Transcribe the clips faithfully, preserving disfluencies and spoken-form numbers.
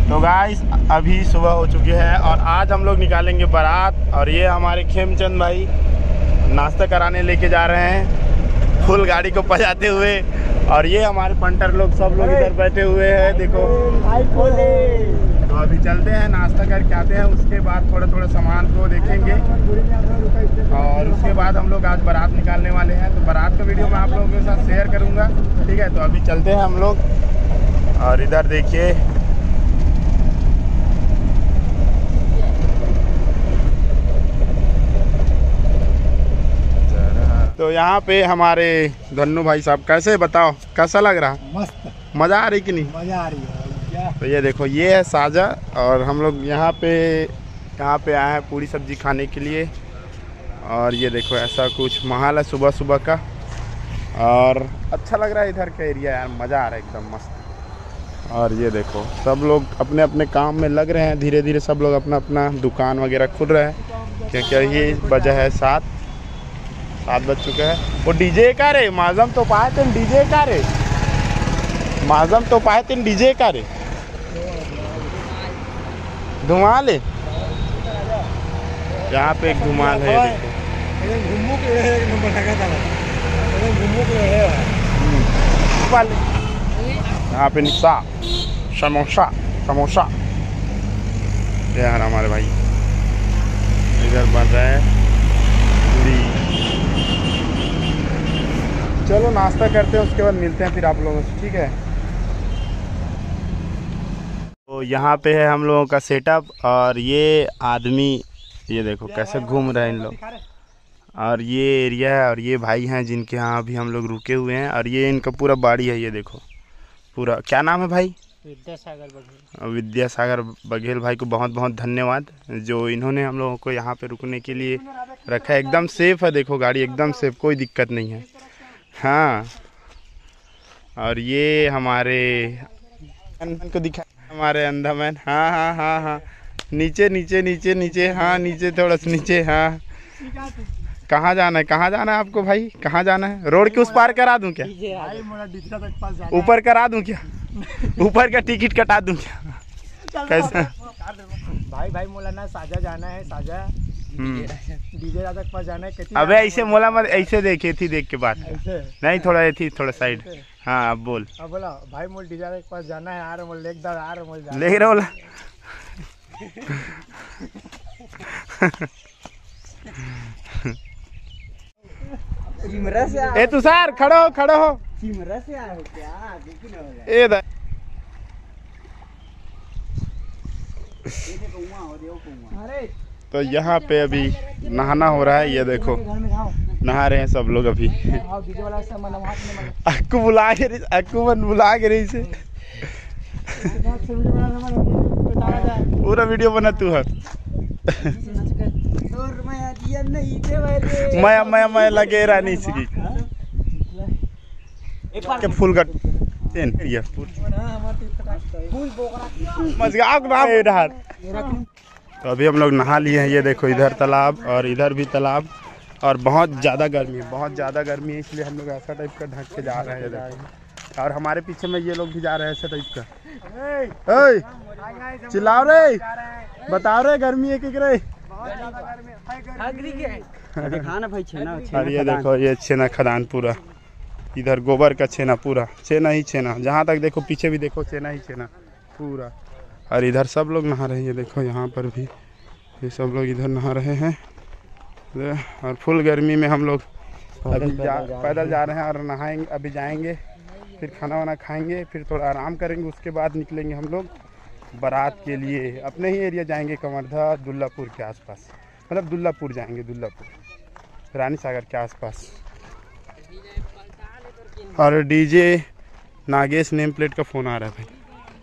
तो गाइस अभी सुबह हो चुकी है और आज हम लोग निकालेंगे बारात। और ये हमारे खेमचंद भाई नाश्ता कराने लेके जा रहे हैं फुल गाड़ी को बजाते हुए। और ये हमारे पंटर लोग सब लोग इधर बैठे हुए हैं, देखो। तो अभी चलते हैं, नाश्ता करके आते हैं, उसके बाद थोड़ा थोड़ा सामान को देखेंगे और उसके बाद हम लोग आज बारात निकालने वाले हैं। तो बारात का वीडियो मैं आप लोगों के साथ शेयर करूंगा, ठीक है। तो अभी चलते हैं हम लोग। और इधर देखिए तो यहाँ पे हमारे धन्नू भाई साहब, कैसे बताओ कैसा लग रहा? मस्त, मज़ा आ रही कि नहीं? मज़ा आ रही है। तो ये देखो, ये है साजा और हम लोग यहाँ पे यहाँ पे आए हैं पूरी सब्जी खाने के लिए। और ये देखो ऐसा कुछ माहौल है सुबह सुबह का और अच्छा लग रहा है इधर का एरिया यार, मज़ा आ रहा है एकदम मस्त। और ये देखो सब लोग अपने अपने काम में लग रहे हैं, धीरे धीरे सब लोग अपना अपना दुकान वगैरह खुल रहे हैं, क्योंकि ये वजह है सात सात बज चुके हैं। वो डीजे का रे माजम तो पाए थे, डीजे का रे माजम तो पाए थे, डीजे का रे धुमाल है। यहाँ पे एक धुमाल है, यहाँ पे निशा समोसा समोसा यार हमारे भाई इधर बन रहा है पूरी। चलो नाश्ता करते हैं, उसके बाद मिलते हैं फिर आप लोगों से, ठीक है। तो यहाँ पे है हम लोगों का सेटअप और ये आदमी ये देखो कैसे घूम रहे हैं इन लोग। और ये एरिया है और ये भाई हैं जिनके यहाँ अभी हम लोग रुके हुए हैं। और ये इनका पूरा बाड़ी है, ये देखो पूरा। क्या नाम है भाई? विद्यासागर बघेल। विद्यासागर बघेल भाई को बहुत बहुत धन्यवाद, जो इन्होंने हम लोगों को यहाँ पे रुकने के लिए रखा है। एकदम सेफ है, देखो गाड़ी एकदम सेफ, कोई दिक्कत नहीं है। हाँ, और ये हमारे को दिखा हमारे अंधामैन। हाँ हाँ हाँ हाँ नीचे नीचे नीचे नीचे हाँ नीचे थोड़ा सा नीचे। हाँ कहाँ जाना है, कहाँ जाना है आपको भाई, कहाँ जाना है? रोड के उस पार करा दूं क्या? ऊपर करा दूं क्या? ऊपर का टिकट कटा दूं क्या? कैसा भाई भाई मौलाना साजा जाना है, साजा डीजे राजा के पास जाना है। अबे ऐसे मोला मत, ऐसे देखे थी देख के बात नहीं, थोड़ा ये थी थोड़ा साइड। हाँ अब बोल। अब बोला भाई मोल डीजे राजा के पास जाना है, आ रहा मोल लेक दार आ रहा मोल ले रहा बोला। ए तुषार खड़ो हो खड़ो हो। चिमरा से आए हो क्या? देखी ना ए दा अरे तो यहाँ पे अभी नहाना हो रहा है, ये देखो नहा रहे हैं सब लोग अभी। अक्कू बुला के रही, अक्कू मन बुला के रही से पूरा वीडियो बना तू है। मैं मैं मैं लगे रानी सी के फूल का ये मजाक ना इधर। तो अभी हम लोग नहा लिए हैं, ये देखो इधर तालाब और इधर भी तालाब। और बहुत ज़्यादा गर्मी है, बहुत ज़्यादा गर्मी है, इसलिए हम लोग ऐसा टाइप का ढक के जा रहे हैं। और हमारे पीछे में ये लोग भी जा रहे हैं ऐसा टाइप का। ओए चिल्लाओ रे, बताओ रे गर्मी है कि रे? और ये देखो ये छेना खदान पूरा, इधर गोबर का छेना पूरा, छेना ही छेना, जहाँ तक देखो पीछे भी देखो छेना ही छेना पूरा। और इधर सब लोग नहा रहे हैं, ये देखो यहाँ पर भी ये सब लोग इधर नहा रहे हैं। और फुल गर्मी में हम लोग अभी जा पैदल जा रहे हैं और नहाएंगे, अभी जाएंगे फिर खाना वाना खाएंगे, फिर थोड़ा आराम करेंगे, उसके बाद निकलेंगे हम लोग बारात के लिए। अपने ही एरिया जाएंगे, कमरधा दुल्लापुर के आसपास, मतलब दुल्लापुर जाएंगे, दुल्लापुर रानी सागर के आसपास। और डीजे नागेश नेम प्लेट का फ़ोन आ रहा है भाई,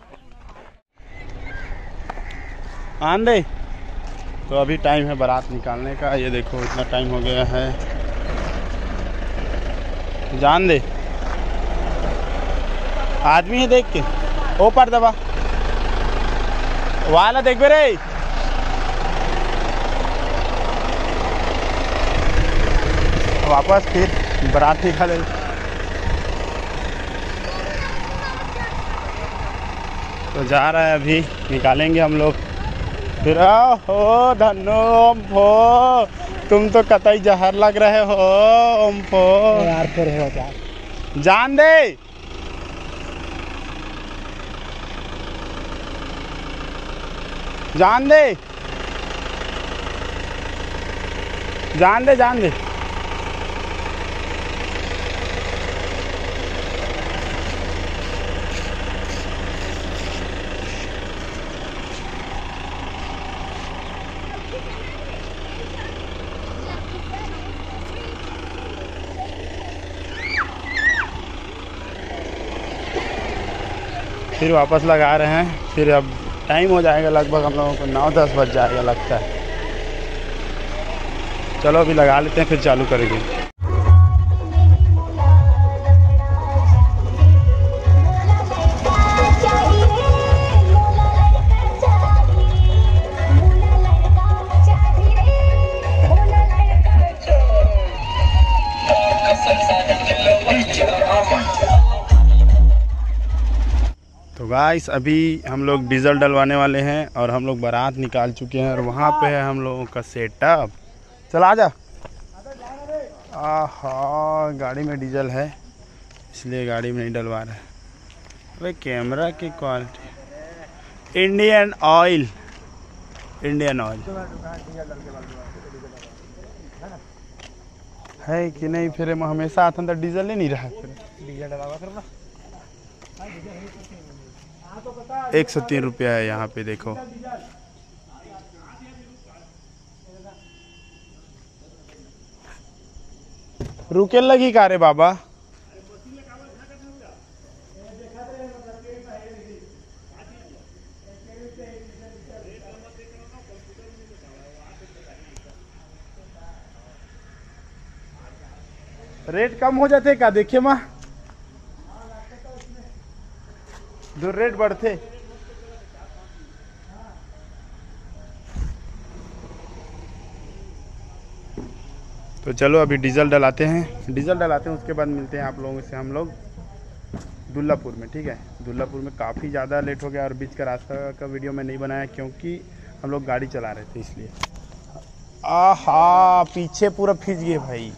आन दे। तो अभी टाइम है बारात निकालने का, ये देखो इतना टाइम हो गया है, जान दे। आदमी है देख के ऊपर दबा वाला देख बे रे। वापस फिर बारात निकाले। तो जा रहा है, अभी निकालेंगे हम लोग। फिर हो धनो ओम्फो, तुम तो कतई जहर लग रहे हो ओम्फो। यार फिर है क्या, जान दे, जान दे, जान दे, जान दे। फिर वापस लगा रहे हैं। फिर अब टाइम हो जाएगा लगभग हम लोगों को नौ दस बज जाएगा लगता है। चलो अभी लगा लेते हैं, फिर चालू करेंगे। तो गाइस अभी हम लोग डीजल डलवाने वाले हैं और हम लोग बारात निकाल चुके हैं और वहाँ पे है हम लोगों का सेटअप। चला जा। आहा, गाड़ी में डीजल है इसलिए गाड़ी में नहीं डलवा रहा है। भाई कैमरा की quality, Indian oil, Indian oil है कि नहीं? फिर हमेशा आता तो डीजल ही नहीं रहा। फिर डीजल डलवा करना। एक सौ तीन रुपया है यहाँ पे, देखो। रुके लगी का रे बाबा? रेट कम हो जाते का? देखिए माँ, दो रेट बढ़ते। तो चलो अभी डीजल डलाते हैं, डीजल डलाते हैं उसके बाद मिलते हैं आप लोगों से हम लोग दुल्लापुर में। ठीक है, दुल्लापुर में काफ़ी ज़्यादा लेट हो गया और बीच का रास्ता का वीडियो मैं नहीं बनाया क्योंकि हम लोग गाड़ी चला रहे थे इसलिए। आहा, पीछे पूरा खींच गए भाई।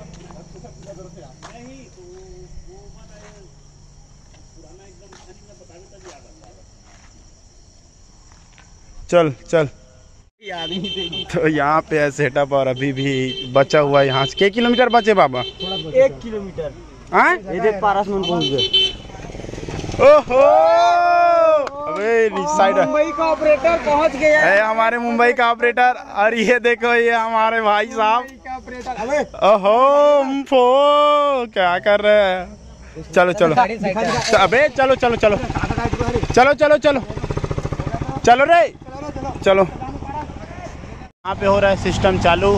चल चल। तो यहाँ पे है सेटअप और अभी भी बचा हुआ है यहाँ से। कितने किलोमीटर बचे बाबा? एक किलोमीटर। हाँ, ये देख पारसमन पहुंच गए। ओहो, अबे साइड मुंबई का ऑपरेटर पहुंच गया है, हमारे मुंबई का ऑपरेटर। और ये देखो, ये हमारे भाई साहब। ओहो उम्फो, क्या कर रहे हैं? चलो चलो, अबे चलो चलो चलो चलो चलो चलो चलो रे, चलो। यहाँ पे हो रहा है सिस्टम चालू।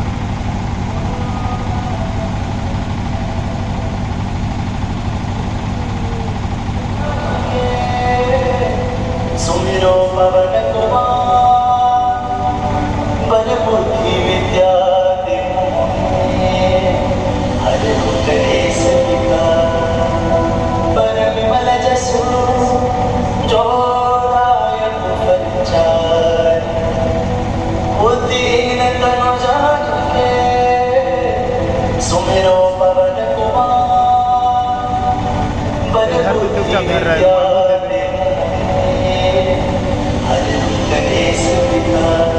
सुमिरो पवन कुमार, बल बुद्धि विद्या हर क्लेश विकार, पर विमल जसु जो बुद्धिहीन तनु जाके, सुमिरो पवन कुमार, बल बुद्धि विद्या हर क्लेश विकार।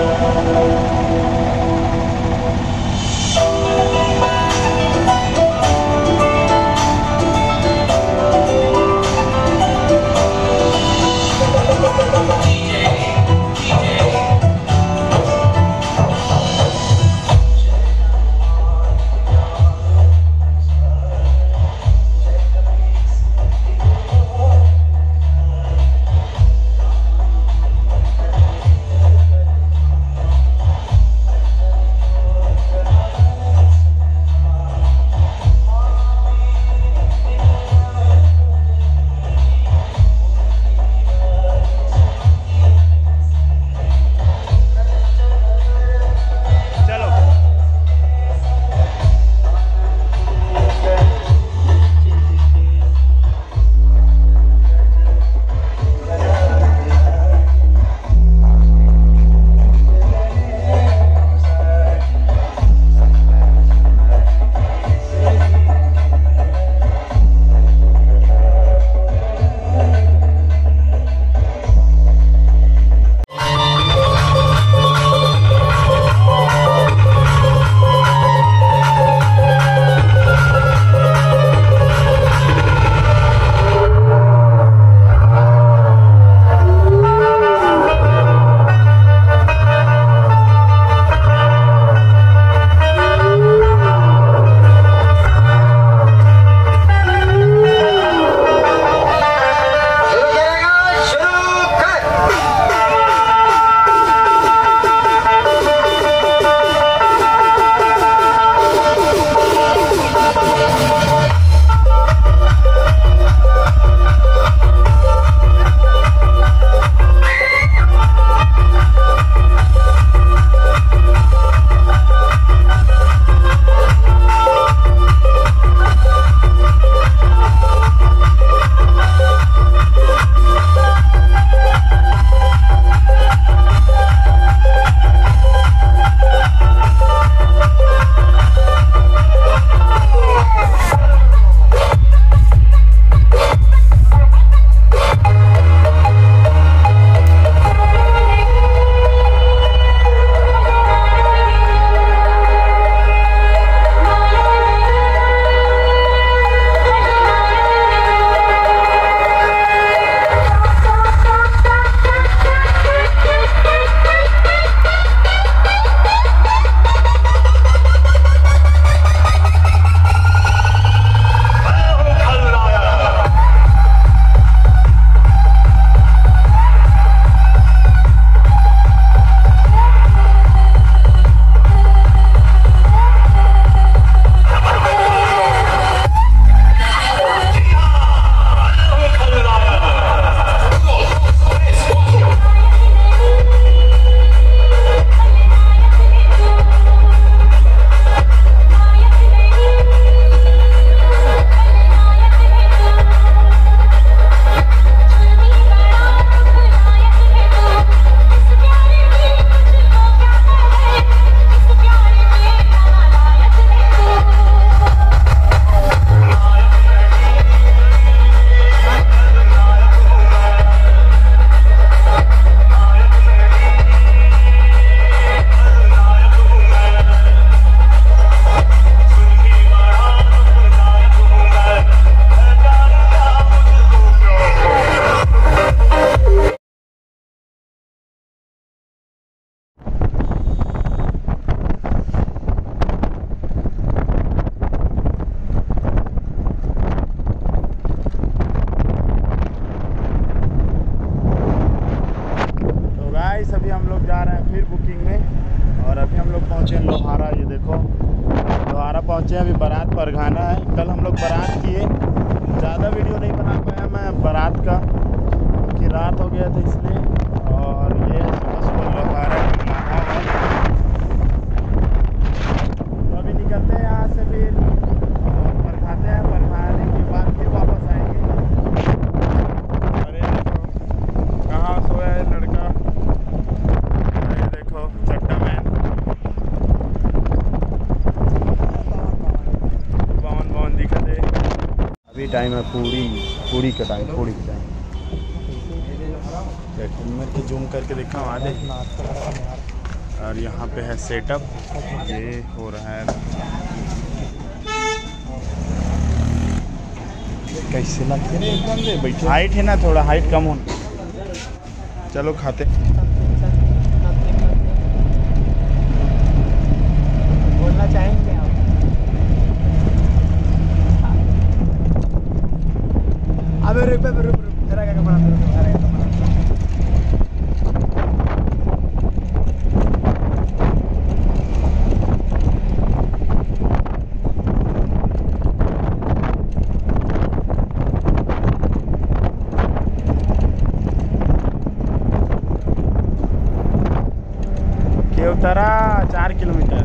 अभी हम लोग जा रहे हैं फिर बुकिंग में। और अभी हम लोग पहुँचे हैं लोहारा। ये देखो लोहारा पहुँचे हैं। अभी बारात परघाना है। कल हम लोग बारात किए, ज़्यादा वीडियो नहीं बना पाया मैं बारात का क्योंकि रात हो गया था इसलिए। और ये सुबह सुबह लोहारा का माहौल। तो अभी निकलते हैं यहाँ से फिर और परघाते हैं। परघाने के बाद फिर वापस आएंगे। अरे देखो कहाँ सोया है लड़का। अरे देखो चड्डा मैन पवन पवन दिखा दे। अभी टाइम है पूरी पूरी का टाइम पूरी का टाइम। मेरे को जूम करके देखा वहाँ दे। और यहाँ पे है सेटअप, ये हो रहा है। कैसे लगते हैं एकदम से बैठे। हाइट है ना, थोड़ा हाइट कम होना। चलो खाते। बोलना चाहेंगे आप? अबे रुक रुक रुक रुक तेरा क्या कपड़ा तेरा तेरा क्या कपड़ा। केवतरा चार किलोमीटर।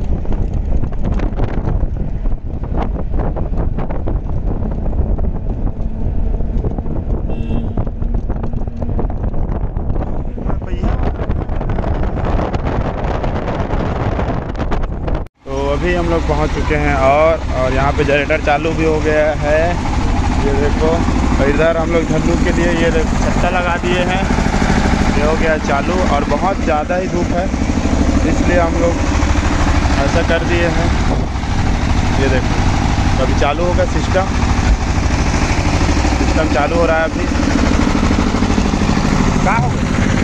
तो अभी हम लोग पहुंच चुके हैं और और यहाँ पे जनरेटर चालू भी हो गया है। ये देखो इधर हम लोग धल्लू के लिए ये छत्ता लगा दिए हैं। ये हो गया चालू और बहुत ज़्यादा ही धूप है इसलिए हम लोग ऐसा कर दिए हैं। ये देखो अभी चालू होगा सिस्टम। सिस्टम चालू हो रहा है अभी। क्या होगा?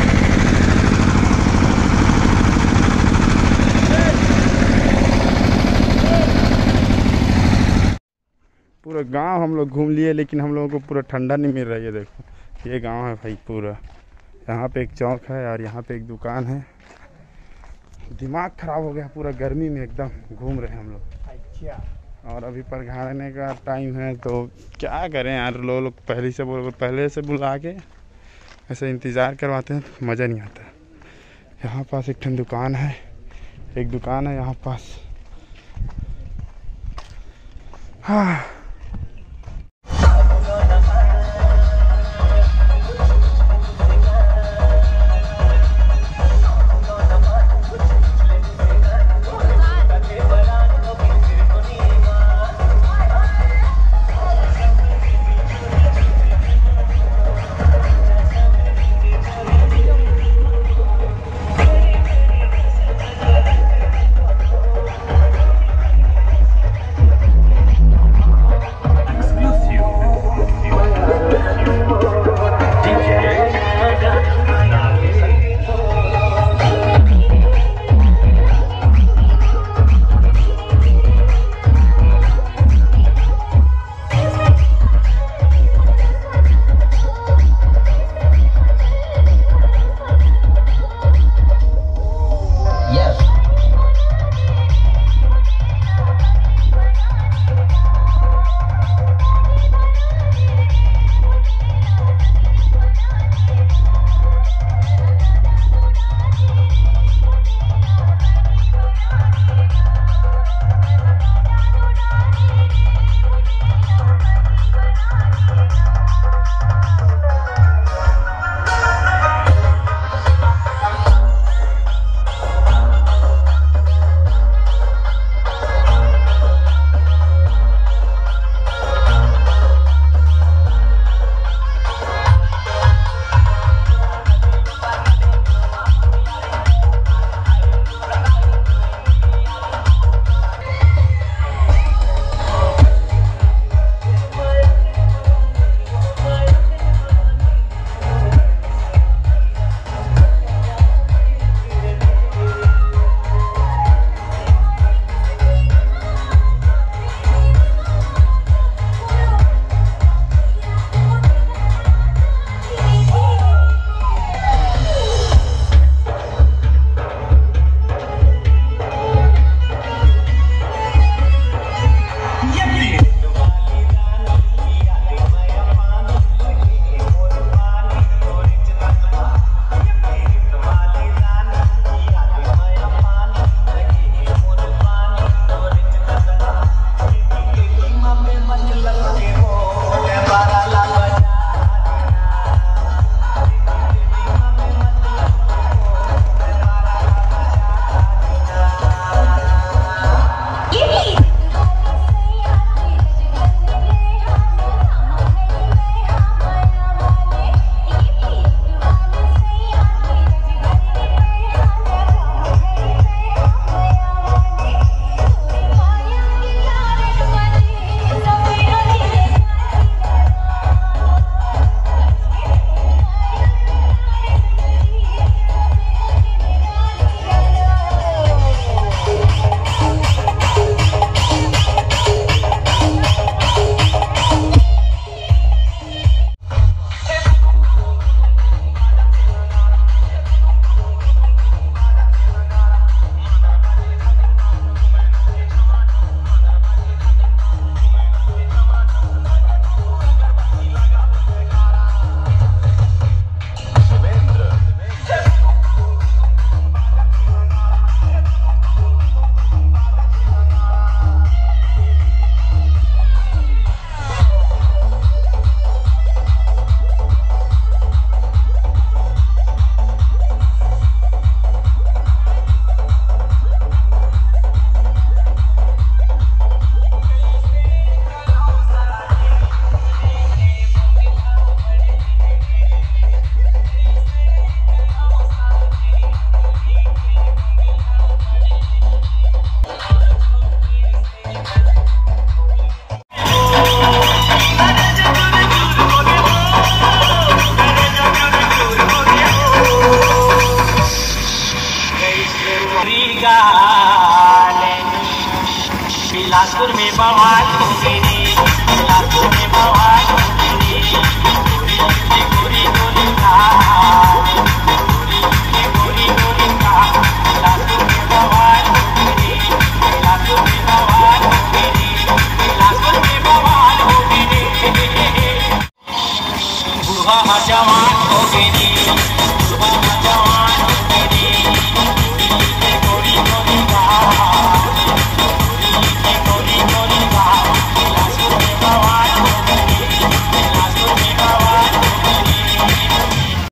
पूरा गांव हम लोग घूम लिए लेकिन हम लोगों को पूरा ठंडा नहीं मिल रहा है। ये देखो ये गांव है भाई पूरा। यहाँ पे एक चौक है और यहाँ पे एक दुकान है। दिमाग खराब हो गया पूरा गर्मी में एकदम घूम रहे हैं हम लोग। अच्छा। और अभी परघाने का टाइम है तो क्या करें यार। लोग लोग पहले से बोल पहले से बुला के ऐसे इंतज़ार करवाते हैं तो मज़ा नहीं आता। यहाँ पास एक ठन दुकान है, एक दुकान है यहाँ पास। हाँ